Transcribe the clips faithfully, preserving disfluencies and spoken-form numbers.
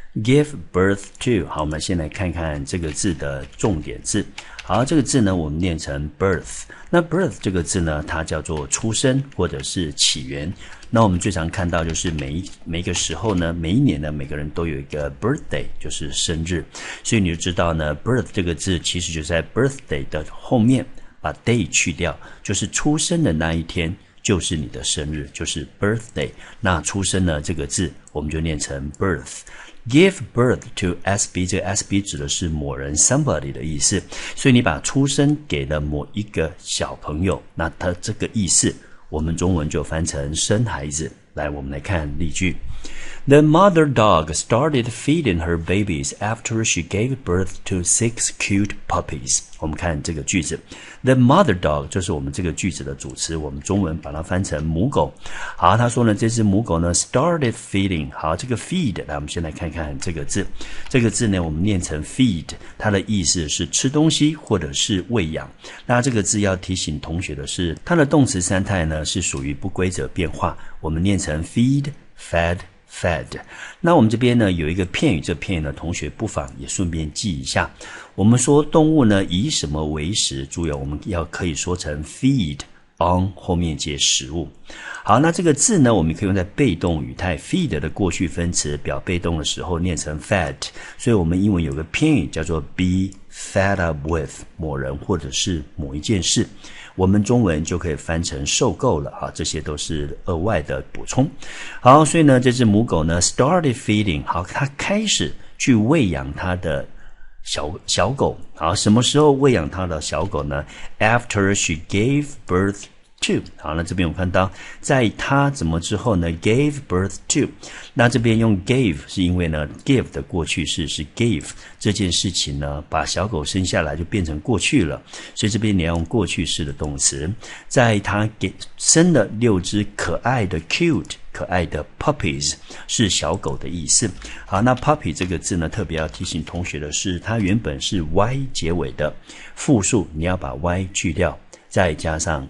give birth to。好，我们先来看看这个字的重点字。好，这个字呢，我们念成 birth。那 birth 这个字呢，它叫做出生或者是起源。那我们最常看到就是每一每一个时候呢，每一年呢，每个人都有一个 birthday， 就是生日。所以你就知道呢 ，birth 这个字其实就在 birthday 的后面把 day 去掉，就是出生的那一天就是你的生日，就是 birthday。那出生呢这个字我们就念成 birth。Give birth to S B， 这个 S B 指的是某人 somebody 的意思，所以你把出生给了某一个小朋友，那他这个意思我们中文就翻成生孩子。来，我们来看例句。The mother dog started feeding her babies after she gave birth to six cute puppies. 我们看这个句子 The mother dog 就是我们这个句子的主词，我们中文把它翻成母狗。好，他说呢，这只母狗呢 started feeding。 好，这个 feed 来我们先来看看这个字。这个字呢我们念成 feed， 它的意思是吃东西或者是喂养。那这个字要提醒同学的是，它的动词三态呢是属于不规则变化，我们念成 feed fed fed。 那我们这边呢有一个片语，这片语呢同学不妨也顺便记一下。我们说动物呢以什么为食，注意我们要可以说成 feed on 后面接食物。好，那这个字呢我们可以用在被动语态 feed 的过去分词表被动的时候念成 fed， 所以我们英文有个片语叫做 be fed up with 某人或者是某一件事，我们中文就可以翻成受够了啊，这些都是额外的补充。好，所以呢这只母狗呢 started feeding， 好，它开始去喂养它的小小狗。好，什么时候喂养它的小狗呢？ After she gave birth to。 好，那这边我们看到在它怎么之后呢 gave birth to， 那这边用 gave 是因为呢 give 的过去式是 gave， 这件事情呢把小狗生下来就变成过去了，所以这边你要用过去式的动词。在它给生了六只可爱的 cute 可爱的 puppies， 是小狗的意思。好，那 puppy 这个字呢特别要提醒同学的是，它原本是 y 结尾的复数，你要把 y 去掉再加上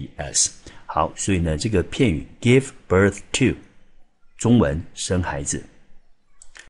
ies。 好，所以呢这个片语 give birth to 中文生孩子。